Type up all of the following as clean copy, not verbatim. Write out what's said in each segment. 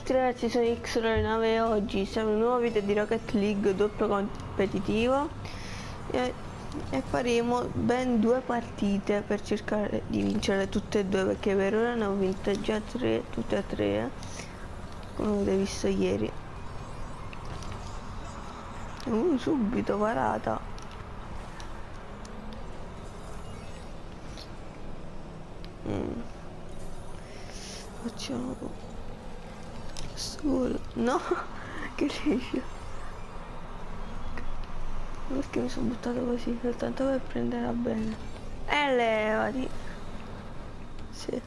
tutti ragazzi, sono X9 e oggi siamo in un nuovo video di Rocket League doppio competitivo e faremo ben 2 partite per cercare di vincere tutte e due, perché per ora ne ho vinte già 3, tutte e 3, come avete visto ieri. Subito parata. Facciamo no, che liscio, perché mi sono buttato così soltanto per prendere a bene e levati. Sì,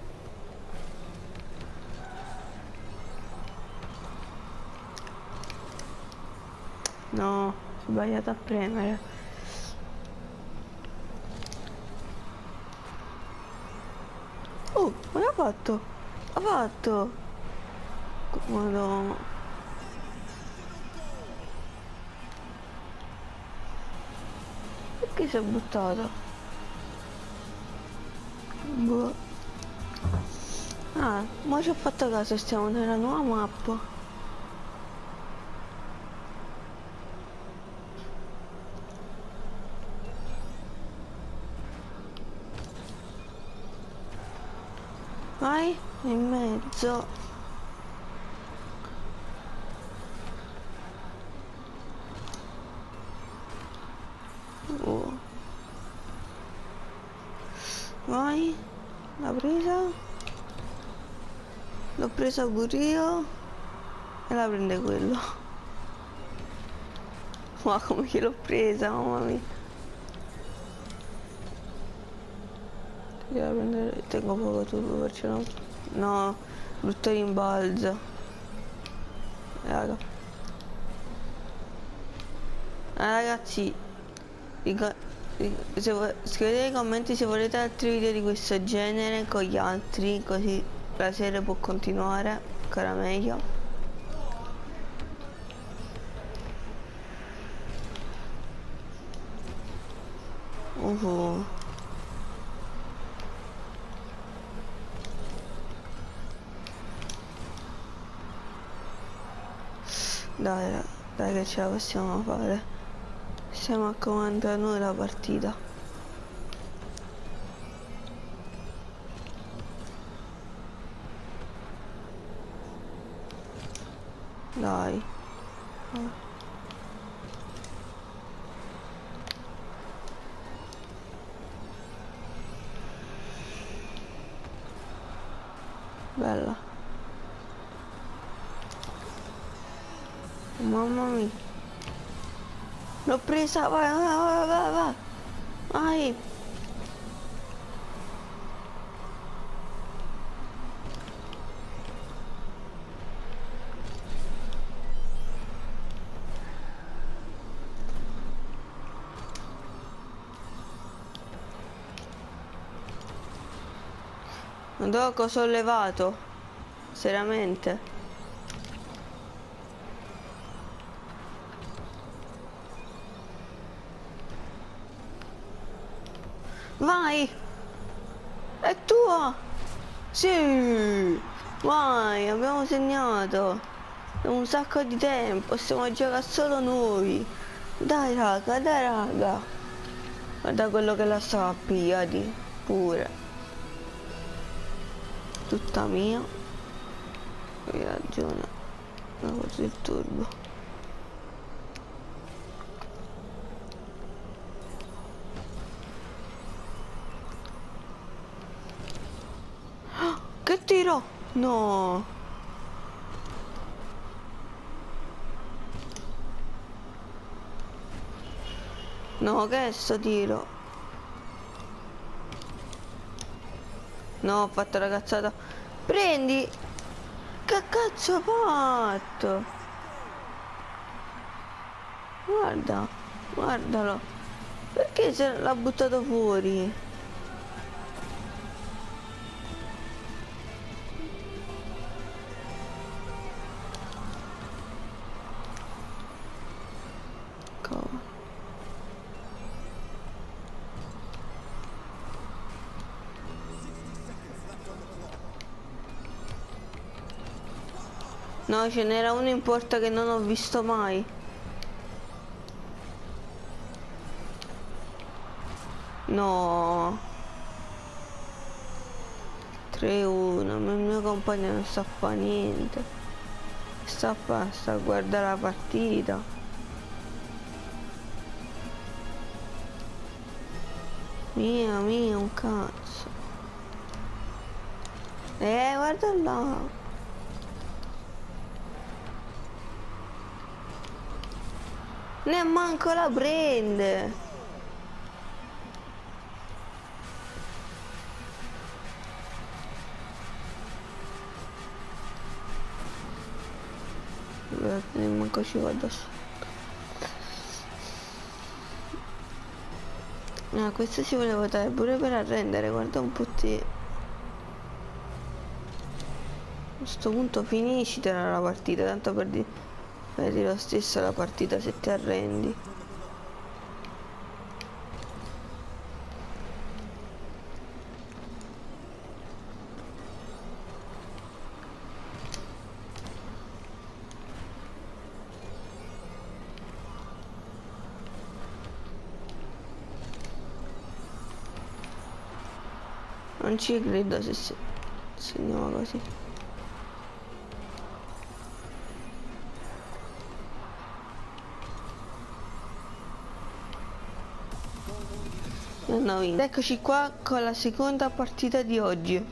no, ho sbagliato a premere. Oh, ma l'ha fatto, ha fatto. Madonna, perché si è buttato? Boh. Ah, ma ci ho fatto caso, stiamo nella nuova mappa. Vai, in mezzo. Oh. Vai, l'ha presa. L'ho presa pure io. E la prende quello. Ma come che l'ho presa, mamma mia. Devo prendere, tengo poco turbo perché no, brutto rimbalzo. Raga. Ragazzi, scrivete nei commenti se volete altri video di questo genere con gli altri, così la serie può continuare ancora meglio. Dai, dai che ce la possiamo fare. Stiamo a comandare noi la partita. Dai. Bella. Mamma mia. L'ho presa, vai, vai, vai, vai. Vai. Guarda cosa ho levato. Seriamente. Vai! È tua! Sì! Vai, abbiamo segnato! È un sacco di tempo, possiamo giocare solo noi! Dai raga, dai raga! Guarda quello che la sta a piedi, pure! Tutta mia! Hai ragione, ho fatto il turbo. Che tiro? No! No, che è sto tiro? No, ho fatto la cazzata. Prendi! Che cazzo ho fatto? Guarda, guardalo. Perché se l'ha buttato fuori? No, ce n'era uno in porta che non ho visto mai. No. 3-1, ma il mio compagno non sa fa niente. Sta a guardare la partita. Mia, un cazzo. Guarda là. Neanche la prende. Manco ci vado su. Ah, questo si vuole votare pure per arrendere, guarda un po' te. A questo punto finiscitela la partita, tanto per dire lo stesso la partita se ti arrendi. Non ci credo se segniamo così. Hanno vinto. Eccoci qua con la seconda partita di oggi.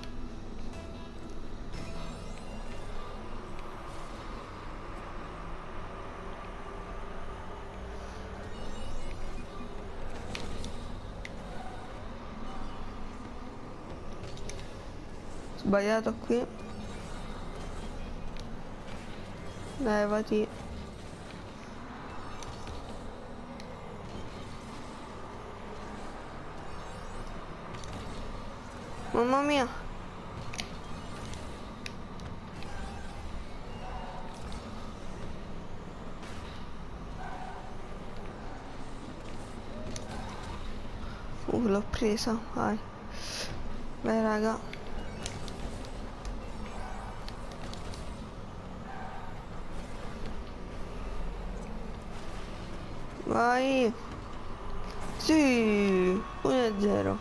Sbagliato qui. Levati. Mamma mia. L'ho presa, vai. Vai raga. Vai. Sì, 1-0.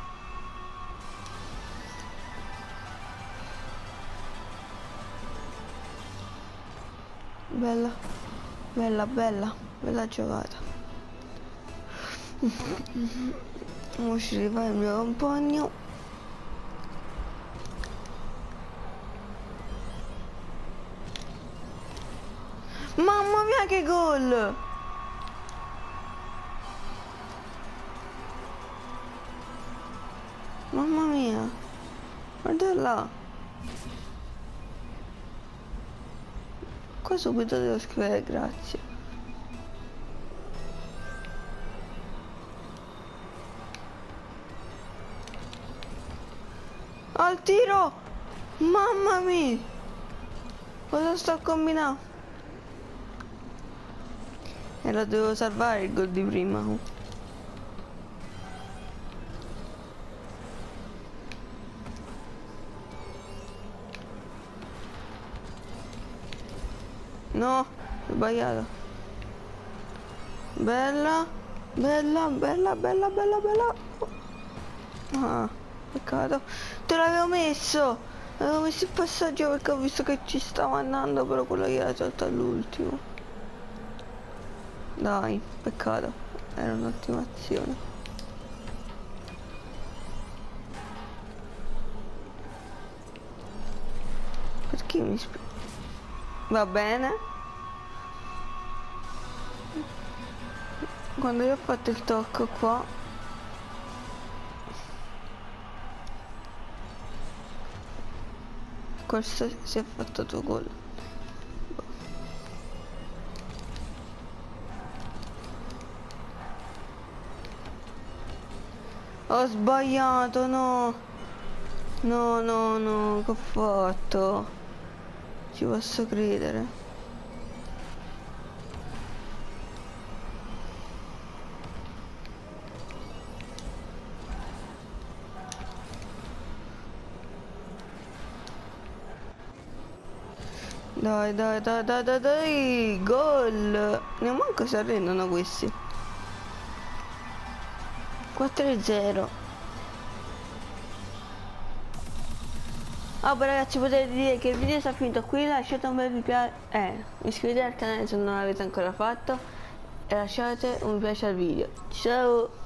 Bella, bella giocata. Ora ci rifà il mio compagno. Mamma mia che gol! Mamma mia, guarda là. Qua subito devo scrivere grazie. Al tiro! Mamma mia! Cosa sto combinando? E lo devo salvare il gol di prima. No, ho sbagliato. Bella. Ah, peccato. Te l'avevo messo. Avevo messo il passaggio perché ho visto che ci stava andando, però quello che era saltato all'ultimo. Dai, peccato. Era un'ottima azione. Perché mi spiego? Va bene. Quando io ho fatto il tocco qua, questo si è fatto tuo gol. Ho sbagliato, no. No, che ho fatto? Ci posso credere. Dai, dai, dai, dai, dai, dai, gol! Neanche si arrendono questi. 4-0. Vabbè ragazzi, potete dire che il video sta finito qui, lasciate un bel mi piace, iscrivetevi al canale se non l'avete ancora fatto e lasciate un mi piace al video. Ciao!